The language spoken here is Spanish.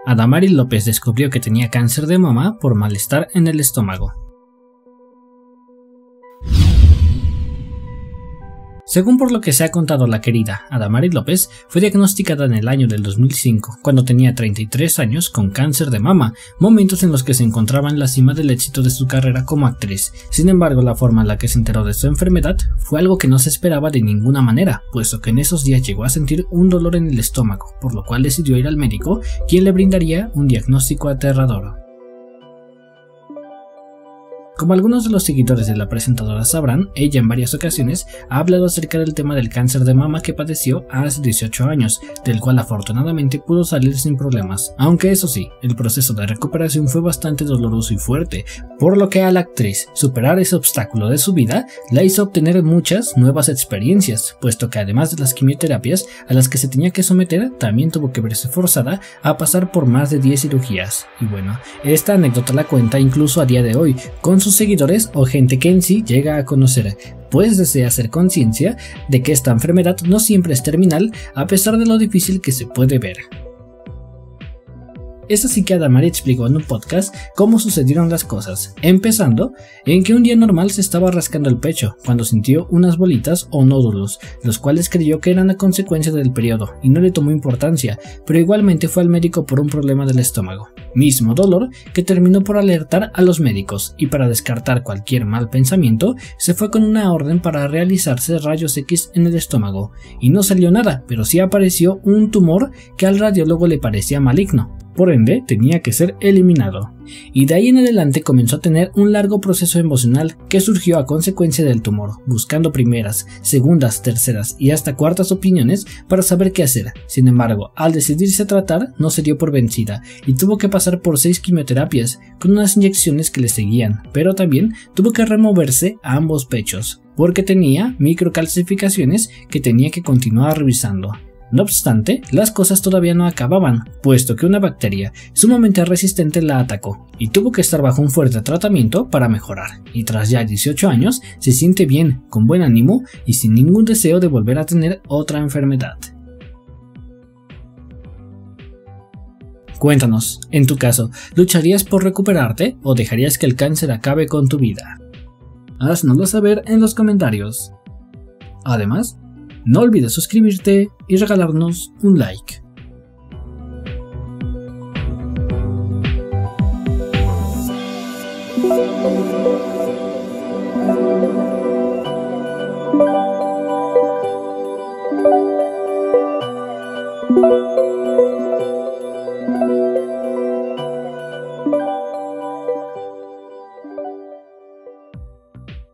Adamari López descubrió que tenía cáncer de mama por malestar en el estómago. Según por lo que se ha contado, la querida Adamari López fue diagnosticada en el año del 2005, cuando tenía 33 años, con cáncer de mama, momentos en los que se encontraba en la cima del éxito de su carrera como actriz. Sin embargo, la forma en la que se enteró de su enfermedad fue algo que no se esperaba de ninguna manera, puesto que en esos días llegó a sentir un dolor en el estómago, por lo cual decidió ir al médico, quien le brindaría un diagnóstico aterrador. Como algunos de los seguidores de la presentadora sabrán, ella en varias ocasiones ha hablado acerca del tema del cáncer de mama que padeció hace 18 años, del cual afortunadamente pudo salir sin problemas, aunque eso sí, el proceso de recuperación fue bastante doloroso y fuerte, por lo que a la actriz superar ese obstáculo de su vida la hizo obtener muchas nuevas experiencias, puesto que además de las quimioterapias a las que se tenía que someter, también tuvo que verse forzada a pasar por más de 10 cirugías. Y bueno, esta anécdota la cuenta incluso a día de hoy, con sus seguidores o gente que en sí llega a conocer, pues desea hacer conciencia de que esta enfermedad no siempre es terminal, a pesar de lo difícil que se puede ver. Es así que Adamari explicó en un podcast cómo sucedieron las cosas, empezando en que un día normal se estaba rascando el pecho cuando sintió unas bolitas o nódulos, los cuales creyó que eran a consecuencia del periodo y no le tomó importancia, pero igualmente fue al médico por un problema del estómago. Mismo dolor que terminó por alertar a los médicos, y para descartar cualquier mal pensamiento se fue con una orden para realizarse rayos X en el estómago, y no salió nada, pero sí apareció un tumor que al radiólogo le parecía maligno. Por ende, tenía que ser eliminado. Y de ahí en adelante comenzó a tener un largo proceso emocional que surgió a consecuencia del tumor, buscando primeras, segundas, terceras y hasta cuartas opiniones para saber qué hacer. Sin embargo, al decidirse a tratar, no se dio por vencida y tuvo que pasar por 6 quimioterapias con unas inyecciones que le seguían, pero también tuvo que removerse a ambos pechos, porque tenía microcalcificaciones que tenía que continuar revisando. No obstante, las cosas todavía no acababan, puesto que una bacteria sumamente resistente la atacó y tuvo que estar bajo un fuerte tratamiento para mejorar, y tras ya 18 años se siente bien, con buen ánimo y sin ningún deseo de volver a tener otra enfermedad. Cuéntanos, en tu caso, ¿lucharías por recuperarte o dejarías que el cáncer acabe con tu vida? Haznoslo saber en los comentarios. Además, no olvides suscribirte y regalarnos un like.